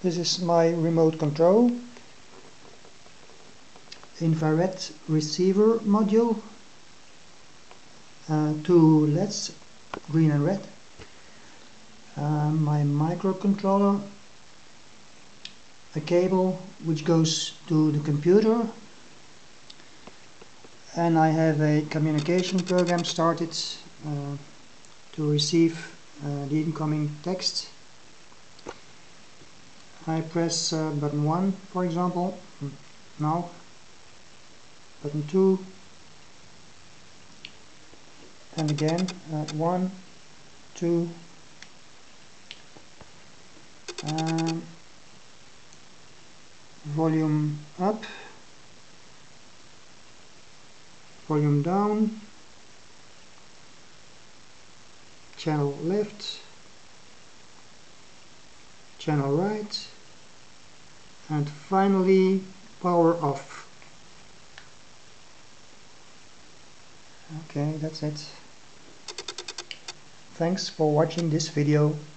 This is my remote control, infrared receiver module, two LEDs, green and red, my microcontroller, a cable which goes to the computer, and I have a communication program started to receive the incoming text. I press button 1, for example, now, button 2, and again 1, 2, volume up, volume down, channel left, channel right, and finally power off. Okay, that's it. Thanks for watching this video.